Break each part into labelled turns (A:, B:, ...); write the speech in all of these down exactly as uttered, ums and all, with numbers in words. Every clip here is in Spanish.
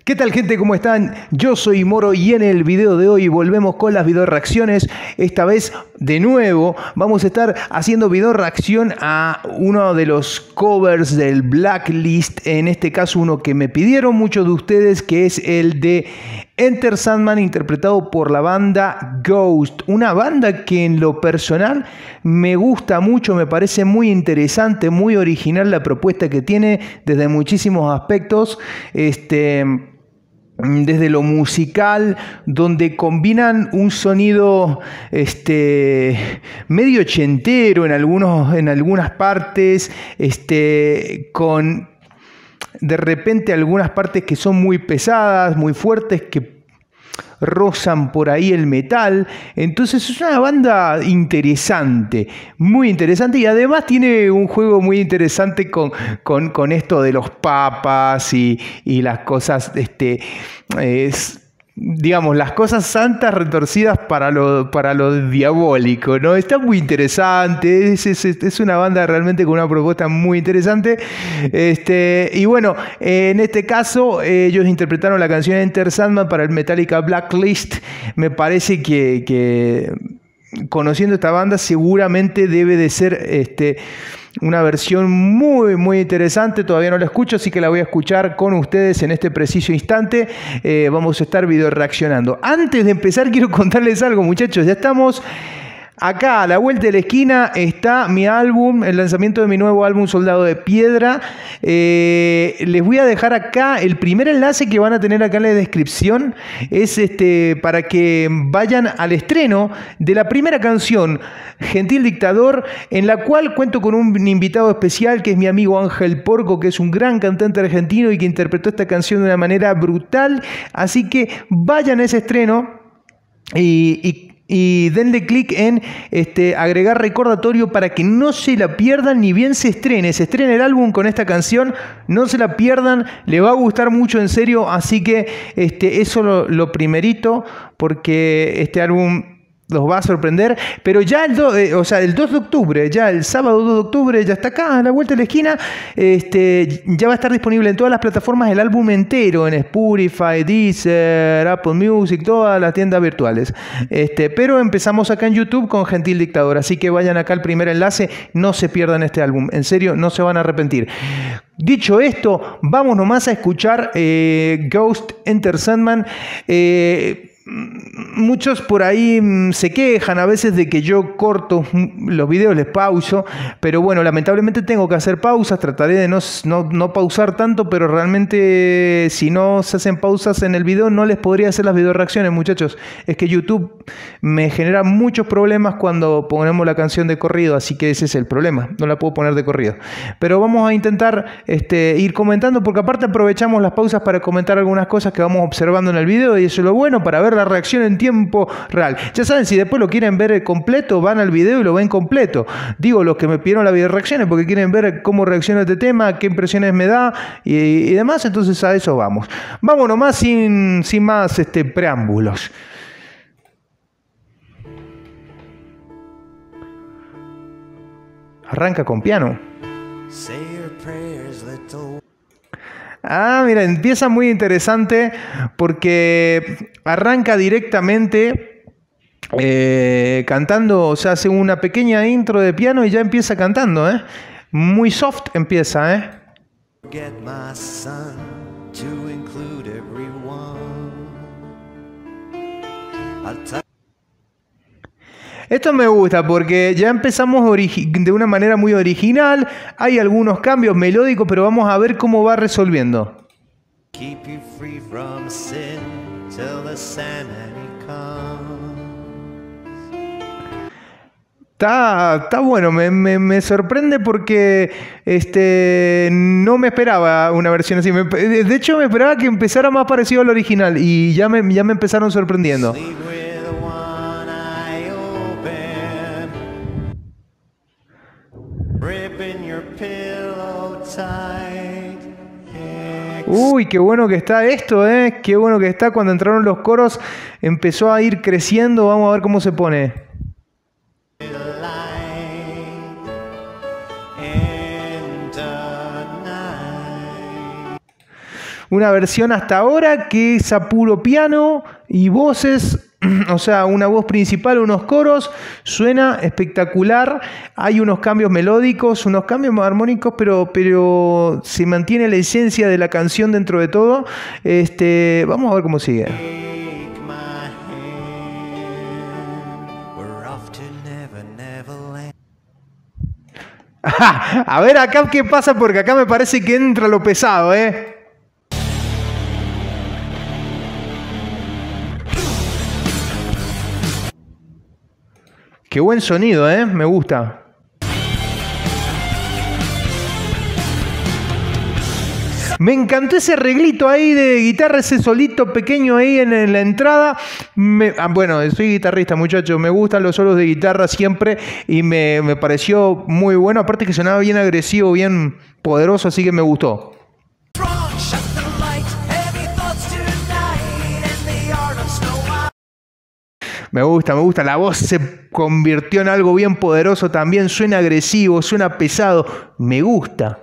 A: ¿Qué tal, gente? ¿Cómo están? Yo soy Moro y en el video de hoy volvemos con las video reacciones. Esta vez, de nuevo, vamos a estar haciendo video reacción a uno de los covers del Blacklist. En este caso, uno que me pidieron muchos de ustedes, que es el de Enter Sandman, interpretado por la banda Ghost. Una banda que en lo personal me gusta mucho, me parece muy interesante, muy original la propuesta que tiene desde muchísimos aspectos. Este... Desde lo musical, donde combinan un sonido este, medio ochentero en, algunos, en algunas partes, este, con de repente algunas partes que son muy pesadas, muy fuertes, que rozan por ahí el metal. Entonces es una banda interesante, muy interesante, y además tiene un juego muy interesante con, con, con esto de los papas y, y las cosas, este, es, digamos, las cosas santas retorcidas para lo, para lo diabólico, ¿no? Está muy interesante, es, es, es una banda realmente con una propuesta muy interesante. Este, y bueno, en este caso ellos interpretaron la canción Enter Sandman para el Metallica Blacklist. Me parece que, que conociendo esta banda seguramente debe de ser este, una versión muy muy interesante. Todavía no la escucho, así que la voy a escuchar con ustedes en este preciso instante. Eh, vamos a estar video reaccionando. Antes de empezar quiero contarles algo, muchachos. Ya estamos acá a la vuelta de la esquina, está mi álbum, el lanzamiento de mi nuevo álbum Soldado de Piedra. Eh, les voy a dejar acá el primer enlace que van a tener acá en la descripción. Es este, para que vayan al estreno de la primera canción, Gentil Dictador, en la cual cuento con un invitado especial que es mi amigo Ángel Porco, que es un gran cantante argentino y que interpretó esta canción de una manera brutal. Así que vayan a ese estreno y... y Y denle clic en este, agregar recordatorio para que no se la pierdan, ni bien se estrene. Se estrena el álbum con esta canción, no se la pierdan, le va a gustar mucho, en serio. Así que este, eso lo, lo primerito, porque este álbum los va a sorprender. Pero ya el, do, eh, o sea, el dos de octubre, ya el sábado dos de octubre, ya está acá a la vuelta de la esquina. Este, ya va a estar disponible en todas las plataformas el álbum entero, en Spotify, Deezer, Apple Music, todas las tiendas virtuales. Este, pero empezamos acá en YouTube con Gentil Dictador, así que vayan acá al primer enlace, no se pierdan este álbum, en serio, no se van a arrepentir. Dicho esto, vamos nomás a escuchar eh, Ghost Enter Sandman. Eh, Muchos por ahí se quejan a veces de que yo corto los videos, les pauso, pero bueno, lamentablemente tengo que hacer pausas. Trataré de no, no, no pausar tanto, pero realmente si no se hacen pausas en el video no les podría hacer las video reacciones, muchachos. Es que YouTube me genera muchos problemas cuando ponemos la canción de corrido, así que ese es el problema, no la puedo poner de corrido. Pero vamos a intentar este, ir comentando, porque aparte aprovechamos las pausas para comentar algunas cosas que vamos observando en el video, y eso es lo bueno, para ver la reacción en tiempo real. Ya saben, si después lo quieren ver completo, van al video y lo ven completo. Digo, los que me pidieron las video reacciones porque quieren ver cómo reacciona este tema, qué impresiones me da y, y demás, entonces a eso vamos. Vamos nomás sin, sin más este, preámbulos. Arranca con piano. Ah, mira, empieza muy interesante porque arranca directamente eh, cantando, o sea, hace una pequeña intro de piano y ya empieza cantando, ¿eh? Muy soft empieza, ¿eh? Esto me gusta porque ya empezamos de una manera muy original. Hay algunos cambios melódicos, pero vamos a ver cómo va resolviendo. Está, está bueno, me, me, me sorprende porque este, no me esperaba una versión así. Me, de hecho, me esperaba que empezara más parecido al original y ya me, ya me empezaron sorprendiendo. Uy, qué bueno que está esto, ¿eh? Qué bueno que está. Cuando entraron los coros empezó a ir creciendo. Vamos a ver cómo se pone. una versión hasta ahora que es a puro piano y voces. O sea, una voz principal, unos coros, suena espectacular. Hay unos cambios melódicos, unos cambios armónicos, pero, pero se mantiene la esencia de la canción dentro de todo. Este, vamos a ver cómo sigue. A ver acá qué pasa, porque acá me parece que entra lo pesado, ¿eh? Qué buen sonido, ¿eh? Me gusta. Me encantó ese arreglito ahí de guitarra, ese solito pequeño ahí en, en la entrada. Me, ah, bueno, soy guitarrista, muchachos. Me gustan los solos de guitarra siempre y me, me pareció muy bueno. Aparte que sonaba bien agresivo, bien poderoso, así que me gustó. Me gusta, me gusta. La voz se convirtió en algo bien poderoso también. Suena agresivo, suena pesado. Me gusta.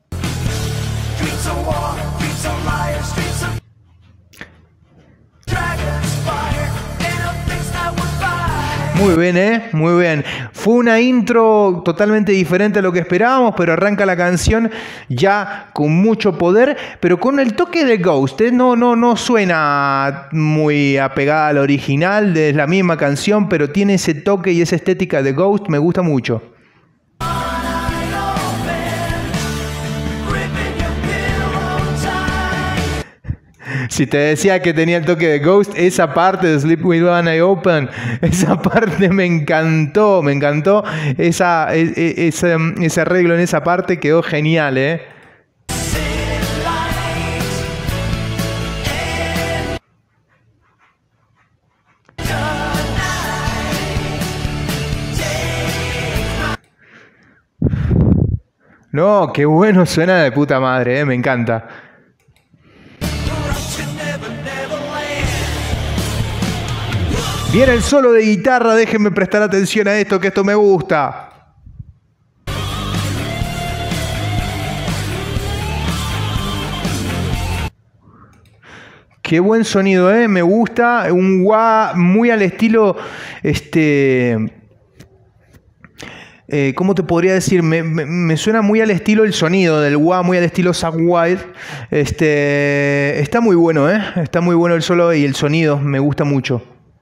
A: Muy bien, ¿eh? Muy bien. Fue una intro totalmente diferente a lo que esperábamos, pero arranca la canción ya con mucho poder, pero con el toque de Ghost, ¿eh? No, no, no suena muy apegada al original, es la misma canción, pero tiene ese toque y esa estética de Ghost, me gusta mucho. Si te decía que tenía el toque de Ghost, esa parte de Sleep With One Eye Open, esa parte me encantó, me encantó. Esa, ese, ese arreglo en esa parte quedó genial, ¿eh? No, qué bueno suena de puta madre, ¿eh? Me encanta. Viene el solo de guitarra, déjenme prestar atención a esto, que esto me gusta. Qué buen sonido, ¿eh? Me gusta. Un wah muy al estilo, este... Eh, ¿Cómo te podría decir? Me, me, me suena muy al estilo el sonido del wah, muy al estilo Zakk Wylde. Este, está muy bueno, ¿eh? Está muy bueno el solo y el sonido, me gusta mucho.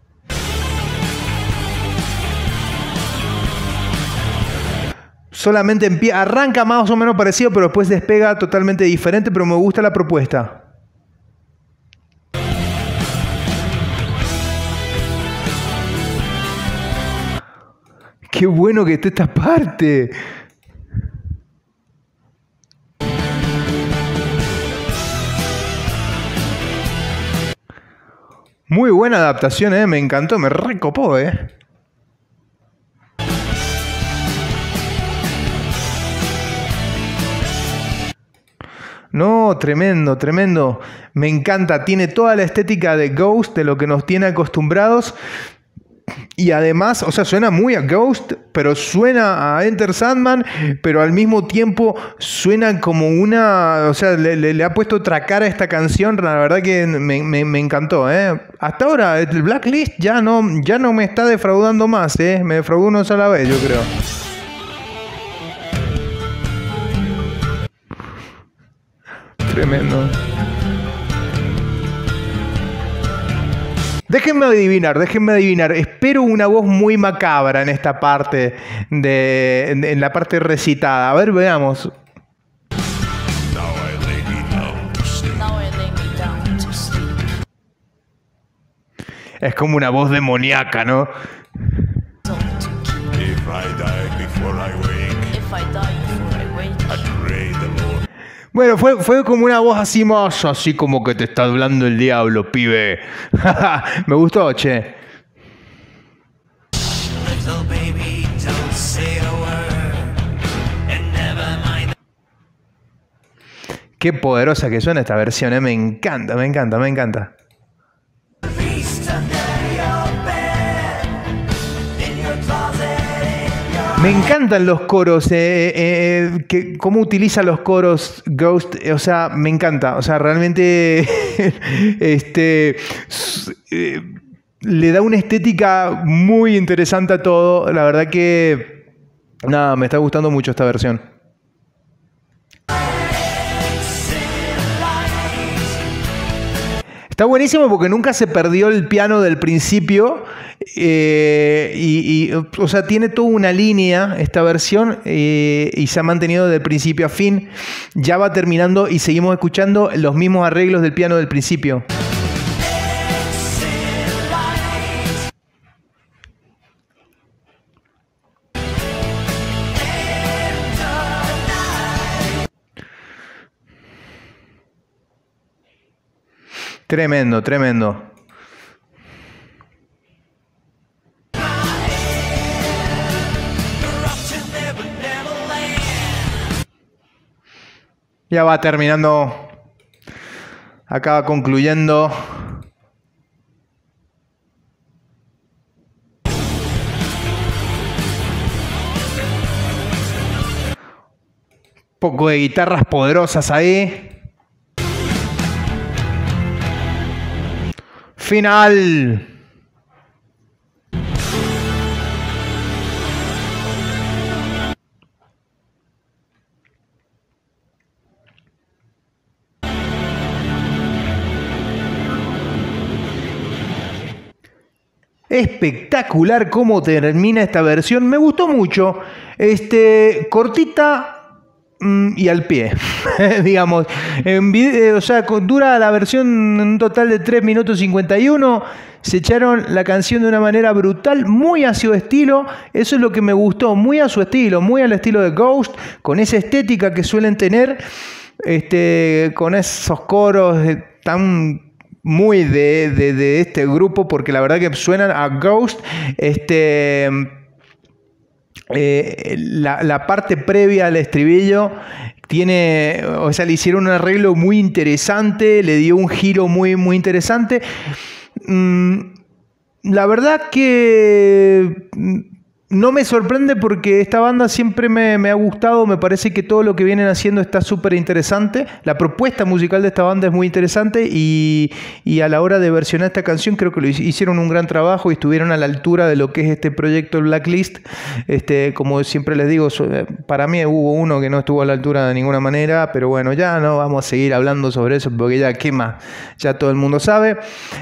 A: Solamente en pie, arranca más o menos parecido, pero después despega totalmente diferente, pero me gusta la propuesta. Qué bueno que esté esta parte. Muy buena adaptación, ¿eh? Me encantó, me recopó, ¿eh? No, tremendo, tremendo. Me encanta. Tiene toda la estética de Ghost, de lo que nos tiene acostumbrados. Y además, o sea, suena muy a Ghost, pero suena a Enter Sandman, pero al mismo tiempo suena como una... O sea, le, le, le ha puesto otra cara a esta canción. La verdad que me, me, me encantó, ¿eh? Hasta ahora, el Blacklist ya no, ya no me está defraudando más, ¿eh? Me defraudó una sola vez, yo creo. Tremendo. Déjenme adivinar, déjenme adivinar. Espero una voz muy macabra en esta parte, de, en, en la parte recitada. A ver, veamos. Es como una voz demoníaca, ¿no? Bueno, fue, fue como una voz así más, así como que te está hablando el diablo, pibe. Me gustó, che. Qué poderosa que suena esta versión, ¿eh? Me encanta, me encanta, me encanta. Me encantan los coros, eh, eh, que, cómo utiliza los coros Ghost, o sea, me encanta, o sea, realmente este, eh, le da una estética muy interesante a todo, la verdad que, nada, me está gustando mucho esta versión. Está buenísimo porque nunca se perdió el piano del principio eh, y, y, o sea, tiene toda una línea esta versión eh, y se ha mantenido desde el principio a fin. Ya va terminando y seguimos escuchando los mismos arreglos del piano del principio. Tremendo, tremendo. Ya va terminando. Acaba concluyendo. Poco de guitarras poderosas ahí. Final. Espectacular cómo termina esta versión. Me gustó mucho. Este, cortita y al pie, digamos. En video, o sea, dura la versión un total de tres minutos cincuenta y uno. Se echaron la canción de una manera brutal, muy a su estilo. Eso es lo que me gustó, muy a su estilo, muy al estilo de Ghost, con esa estética que suelen tener, este, con esos coros tan muy de, de, de este grupo, porque la verdad que suenan a Ghost. Este... Eh, la, la parte previa al estribillo tiene, o sea, le hicieron un arreglo muy interesante, le dio un giro muy, muy interesante. Mm, la verdad que no me sorprende porque esta banda siempre me, me ha gustado, me parece que todo lo que vienen haciendo está súper interesante. La propuesta musical de esta banda es muy interesante y, y a la hora de versionar esta canción creo que lo hicieron un gran trabajo y estuvieron a la altura de lo que es este proyecto Blacklist. Este, como siempre les digo, para mí hubo uno que no estuvo a la altura de ninguna manera, pero bueno, ya no vamos a seguir hablando sobre eso porque ya qué más, ya todo el mundo sabe.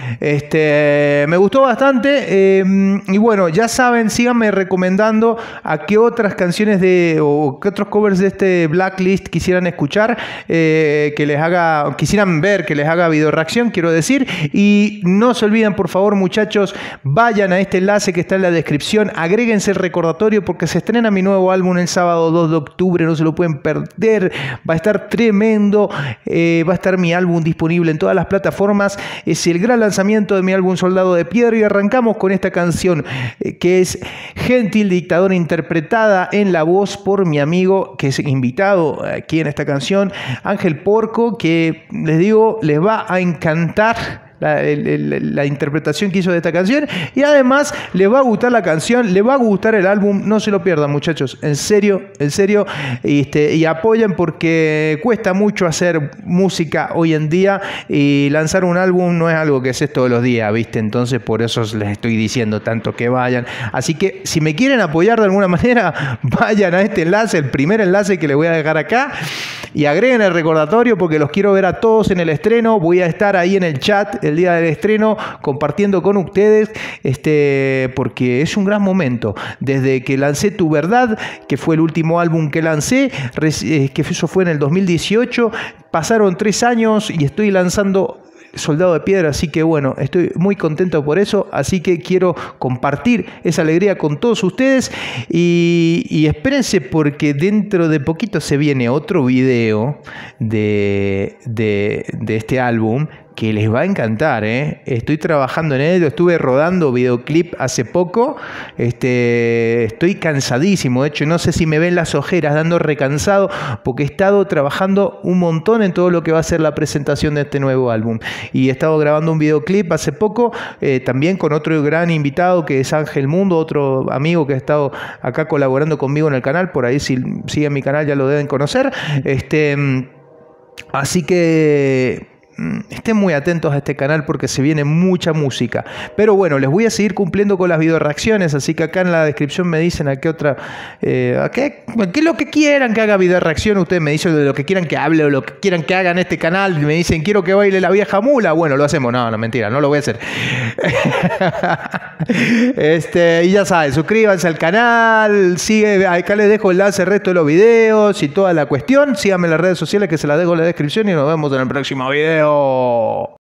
A: Este, me gustó bastante eh, y bueno, ya saben, síganme recomendando recomendando a qué otras canciones de o qué otros covers de este Blacklist quisieran escuchar, eh, que les haga, quisieran ver, que les haga video reacción, quiero decir. Y no se olviden, por favor, muchachos, vayan a este enlace que está en la descripción, agréguense el recordatorio porque se estrena mi nuevo álbum el sábado dos de octubre, no se lo pueden perder, va a estar tremendo, eh, va a estar mi álbum disponible en todas las plataformas, es el gran lanzamiento de mi álbum Soldado de Piedra y arrancamos con esta canción eh, que es Gentil Dictador, interpretada en la voz por mi amigo que es invitado aquí en esta canción, Ángel Porco, que les digo, les va a encantar La, el, la interpretación que hizo de esta canción y además les va a gustar la canción, les va a gustar el álbum, no se lo pierdan muchachos, en serio, en serio, este, y apoyen porque cuesta mucho hacer música hoy en día y lanzar un álbum no es algo que haces todos los días, ¿viste? Entonces por eso les estoy diciendo tanto que vayan, así que si me quieren apoyar de alguna manera, vayan a este enlace, el primer enlace que les voy a dejar acá y agreguen el recordatorio porque los quiero ver a todos en el estreno, voy a estar ahí en el chat el día del estreno compartiendo con ustedes, este, porque es un gran momento. Desde que lancé Tu Verdad, que fue el último álbum que lancé, que eso fue en el dos mil dieciocho, pasaron tres años y estoy lanzando Soldado de Piedra, así que bueno, estoy muy contento por eso, así que quiero compartir esa alegría con todos ustedes y, y espérense porque dentro de poquito se viene otro video de, de, de este álbum que les va a encantar, ¿eh? Estoy trabajando en ello, estuve rodando videoclip hace poco, este, estoy cansadísimo, de hecho no sé si me ven las ojeras, dando recansado, porque he estado trabajando un montón en todo lo que va a ser la presentación de este nuevo álbum. Y he estado grabando un videoclip hace poco, eh, también con otro gran invitado que es Ángel Mundo, otro amigo que ha estado acá colaborando conmigo en el canal, por ahí si siguen mi canal ya lo deben conocer. Este, así que estén muy atentos a este canal porque se viene mucha música. Pero bueno, les voy a seguir cumpliendo con las video reacciones, así que acá en la descripción me dicen a qué otra, eh, a qué, a qué lo que quieran que haga video reacción. Ustedes me dicen de lo que quieran que hable o lo que quieran que haga en este canal. Me dicen, quiero que baile la vieja mula. Bueno, lo hacemos. No, no, mentira, no lo voy a hacer. este, y ya saben, suscríbanse al canal, sigue, acá les dejo el enlace al resto de los videos y toda la cuestión. Síganme en las redes sociales que se las dejo en la descripción y nos vemos en el próximo video.